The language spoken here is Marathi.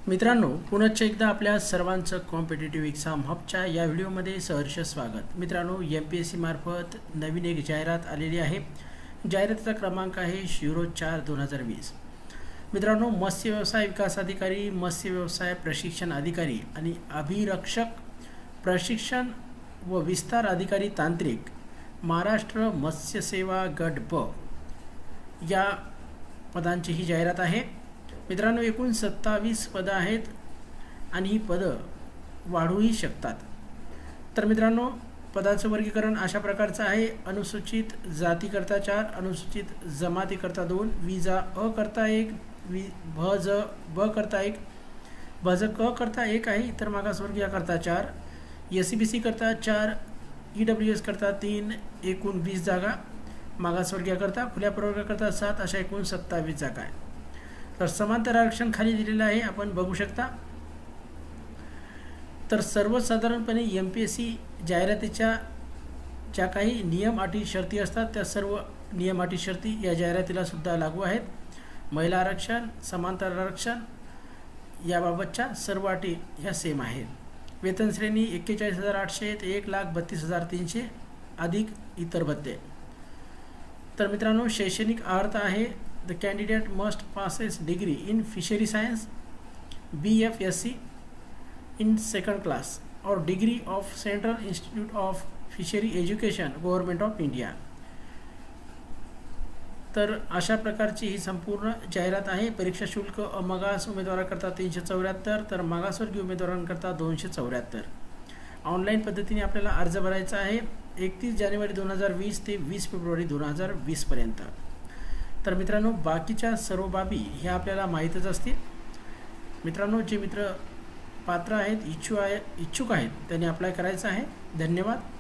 मित्रांनो, पुनश्च एकदा आपल्या सर्वांचं कॉम्पिटिटिव्ह एक्झाम हबच्या या व्हिडिओमध्ये सहर्ष स्वागत। मित्रांनो, MPSC मार्फत नवीन एक जाहिरात आलेली आहे। जाहिरातीचा क्रमांक आहे 04/2020। मित्रांनो, मत्स्य व्यवसाय विकास अधिकारी, मत्स्य व्यवसाय प्रशिक्षण अधिकारी आणि अभिरक्षक प्रशिक्षण व विस्तार अधिकारी तांत्रिक महाराष्ट्र मत्स्य सेवा गट ब या पदांची ही जाहिरात आहे। मित्रांनो, एकूण 27 पदं आहेत आणि ही पदं वाढूही शकतात। तर मित्रांनो, पदाचं वर्गीकरण अशा प्रकारचं आहे। अनुसूचित जातीकरता 4, अनुसूचित जमातीकरता 2, विजा अ करता 1, भज ब करता 1, भज क करता 1 आहे। इतर मागासवर्गीय करता 4, SCBC करता 4, EWS करता 3, एकूण 20 जागा, मागासवर्गीय करता खुल्या प्रवर्गाकरता 7, अशा एकूण 27 जागा आहेत। तर समांतर आरक्षण खाली दिलेलं आहे, आपण बघू शकता। तर सर्वसाधारणपणे MPSC जाहिरातीच्या ज्या काही नियम अटी शर्ती असतात त्या सर्व नियम अटी शर्ती या जाहिरातीला सुद्धा लागू आहेत। महिला आरक्षण, समांतर आरक्षण याबाबतच्या सर्व अटी ह्या सेम आहेत। वेतन श्रेणी 41,800 ते 1,32,300 अधिक इतर भत्ते। तर मित्रांनो, शैक्षणिक अर्हता आहे The candidate must possess degree in fishery science, BFSc in second class or degree of Central Institute of Fishery Education, Government of India। तर अशा प्रकारची ही संपूर्ण जाहिरात आहे। परीक्षा शुल्क मागास उमेदवारांकरता 374, तर मागासवर्गीय उमेदवारांकरता 274। ऑनलाईन पद्धतीने आपल्याला अर्ज भरायचा आहे 31 जानेवारी 2020 ते 20 फेब्रुवारी 2020 पर्यंत। तर मित्रांनो, बाकीच्या सर्व बाबी ह्या आपल्याला माहीतच असतील। मित्रांनो, जे मित्र पात्र आहेत, इच्छुक आहेत त्यांनी अप्लाय करायचं आहे। धन्यवाद।